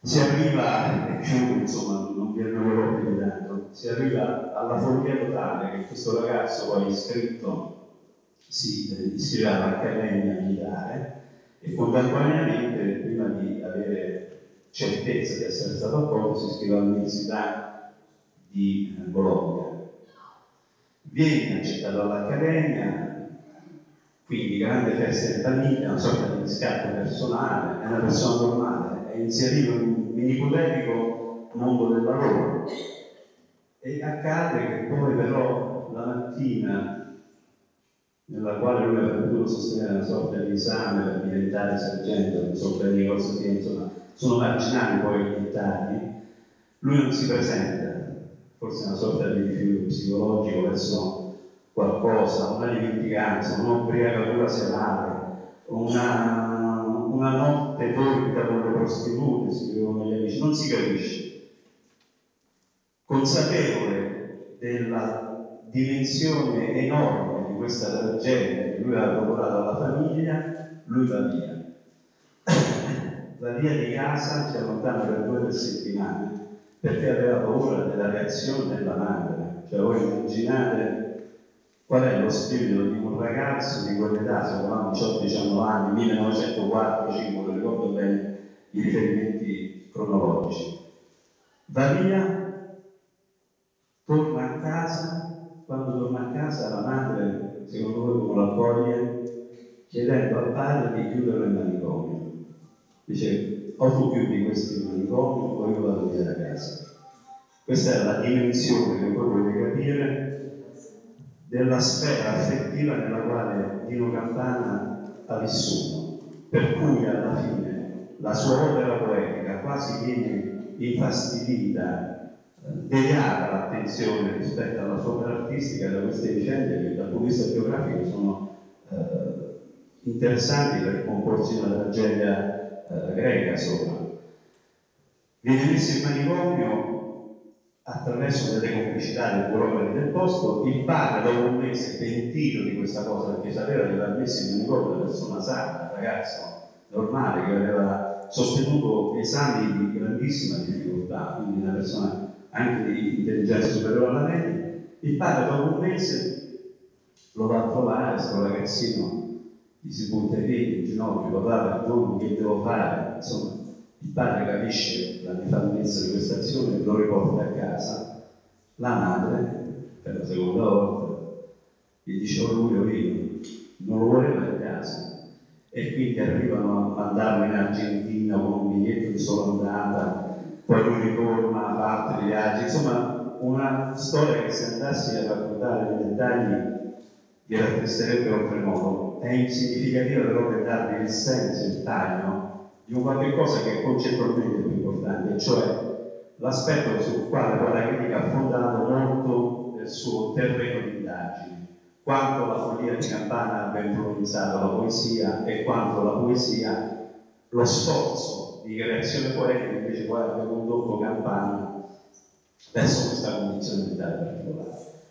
si arriva, e chiudo, insomma, non vi annoierò più di tanto, si arriva alla follia totale che questo ragazzo poi iscritto si iscrive all'Accademia Militare e contemporaneamente, prima di avere certezza di essere stato accolto, si iscrive all'Università di Bologna. Viene accettato all'Accademia, quindi grande festa in famiglia, una sorta di riscatto personale, è una persona normale, è inserito in un ipotetico mondo del lavoro. E accade che poi però la mattina nella quale lui avrebbe potuto sostenere una sorta di esame per diventare sergente, non so bene cosa sia, insomma, sono marginali poi i dettagli, lui non si presenta, forse una sorta di rifiuto psicologico verso qualcosa, una dimenticanza, un'ubriacatura serale, una notte torrida con le prostitute, scrivono gli amici, non si capisce. Consapevole della dimensione enorme di questa tragedia che lui ha procurato alla famiglia, lui va via. Va via di casa, si allontana per 2 o 3 settimane, perché aveva paura della reazione della madre. Cioè, voi immaginate qual è lo spirito di un ragazzo di quell'età, secondo me 18-19 anni, 1904-5, non ricordo bene i riferimenti cronologici. Va via, torna a casa, quando torna a casa la madre, secondo voi come lo accoglie? Chiedendo al padre di chiudere il manicomio. Dice, o tu chiudi questo manicomio o io vado via da casa. Questa è la dimensione che voi volete capire della sfera affettiva nella quale Dino Campana ha vissuto, per cui alla fine la sua opera poetica quasi viene infastidita, deviata l'attenzione rispetto alla sua opera artistica da queste vicende che dal punto di vista biografico sono interessanti per comporsi una tragedia greca sopra. Viene messo in manicomio attraverso delle complicità dei burocrati del posto. Il padre, dopo un mese, pentito di questa cosa, perché sapeva di aver messo in manicomio una persona sana, un ragazzo normale che aveva sostenuto esami di grandissima difficoltà, quindi una persona anche di intelligenza superiore alla media. Il padre, dopo un mese, lo va a trovare, questo ragazzino gli si butta i piedi in ginocchio, papà, perdonami, che devo fare? Insomma, il padre capisce la nefandezza di questa azione, lo riporta a casa. La madre, per la seconda volta, gli dice o lui o io, non lo voleva a casa. E quindi arrivano a mandarlo in Argentina con un biglietto di sola andata, poi lui ritorna, parte di viaggi, insomma una storia che se andassi a raccontare nei dettagli vi rattristerebbe oltremodo. È insignificativa però per darvi il senso, il taglio di un qualche cosa che è concettualmente più importante, cioè l'aspetto sul quale poi la critica ha fondato molto del suo terreno di indagini, quanto la follia di Campana abbia influenzato la poesia e quanto la poesia, lo sforzo di creazione poetica invece poi abbia condotto Campana verso questa condizione mentale particolare.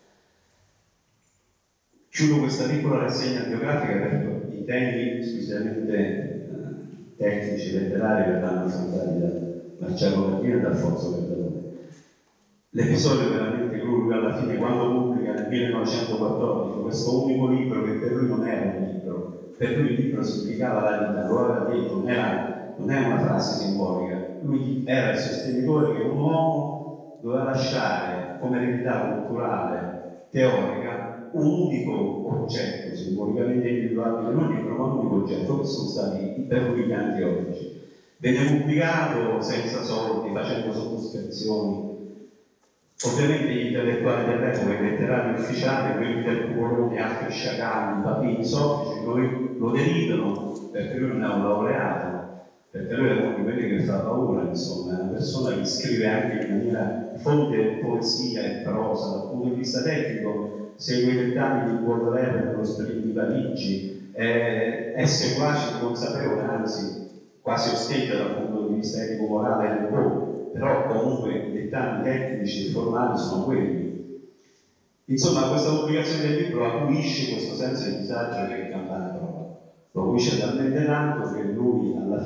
Chiudo questa piccola rassegna biografica per i temi squisitamente tecnici, letterari, verranno affrontati da Marcello Gardino e da Alfonso Verdone. L'episodio veramente crudo alla fine, quando pubblica nel 1914 questo unico libro che per lui non era un libro, per lui il libro significava la vita, lo aveva detto, non è una frase simbolica, lui era il sostenitore che un uomo doveva lasciare come eredità culturale, teorica, un unico oggetto simbolicamente individuabile, non libro, ma un unico oggetto, che sono stati i perludicanti oggi. Venne pubblicato senza soldi, facendo sottoscrizioni. Ovviamente gli intellettuali dell'epoca, i letterati ufficiali, quelli del Cuorone, altri sciacalli, papini, soffici, lo deridano perché lui non è un laureato, perché lui è uno di quelli che fa paura, insomma, è una persona che scrive anche in maniera fonte poesia e prosa, dal punto di vista tecnico, segue i dettagli di Baudelaire nello Spirito di Parigi, è seguace, consapevole, anzi quasi ostenta dal punto di vista etico-morale del mondo, però comunque i dettagli tecnici e formali sono quelli. Insomma, questa pubblicazione del libro acuisce questo senso di disagio che Campana prova. Lo acuisce talmente tanto che lui alla fine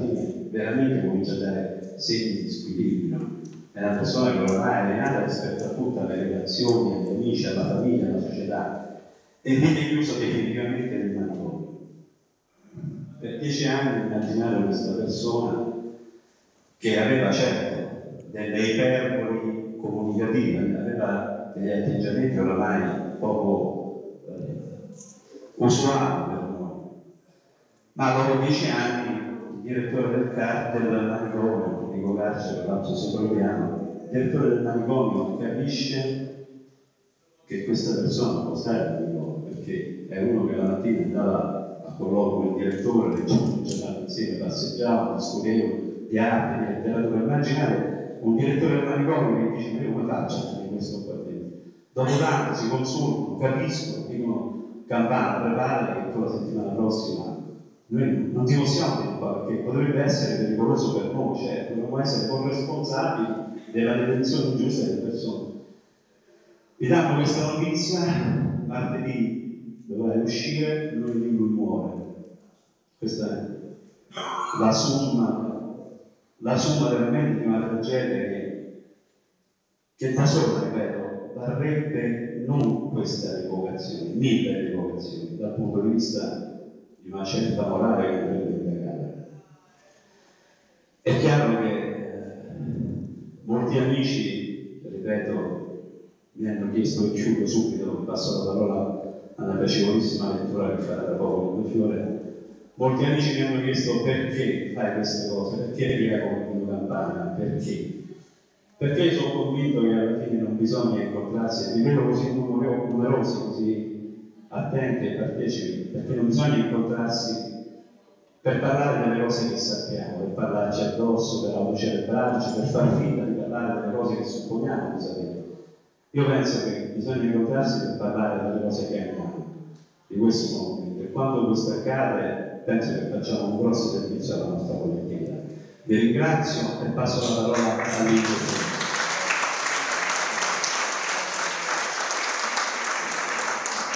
veramente comincia a dare segni di squilibrio. È una persona che ormai è allenata rispetto a tutte le relazioni, agli amici, alla famiglia, alla società, e viene chiuso definitivamente nel manicomio. Per 10 anni immaginare questa persona che aveva certo delle iperboli comunicative, aveva degli atteggiamenti oramai poco usuali per noi, ma dopo 10 anni il direttore del manicomio, Enrico Carcere, l'altro soprovviano, il direttore del manicomio capisce che questa persona non può stare al manicomio, perché è uno che la mattina andava a colloquio con il direttore, leggevano insieme, passeggiavano, discutevano di arte, di letteratura. Immaginate un direttore del manicomio che dice: ma io come faccio a fare questo qua dentro? Dopo tanto si consultano, capiscono, dicono: Campana, prepara che tu la settimana prossima noi non ti possiamo dire qua, perché potrebbe essere pericoloso per noi, cioè dobbiamo essere corresponsabili della detenzione ingiusta delle persone. Vi danno questa notizia, martedì doveva uscire, lunedì lui muore. Questa è la summa veramente di una tragedia che da sola, ripeto, varrebbe non questa rivocazione, 1000 rivocazioni, dal punto di vista di una certa morale che dovrebbe indagare. È chiaro che molti amici, ripeto, mi hanno chiesto, e chiudo subito, passo la parola alla piacevolissima lettura che farà da poco con Fiore. Molti amici mi hanno chiesto: perché fai queste cose, perché riego con Pino Campana, perché? Perché io sono convinto che alla fine non bisogna incontrarsi, vi vedo così numerosi, così attenti e partecipi, perché non bisogna incontrarsi per parlare delle cose che sappiamo, per parlarci addosso, per autocelebrarci, per far finta di parlare delle cose che supponiamo di sapere. Io penso che bisogna incontrarsi per parlare delle cose che abbiamo, di questo sono convinto, e quando questo accade penso che facciamo un grosso servizio alla nostra collettività. Vi ringrazio e passo la parola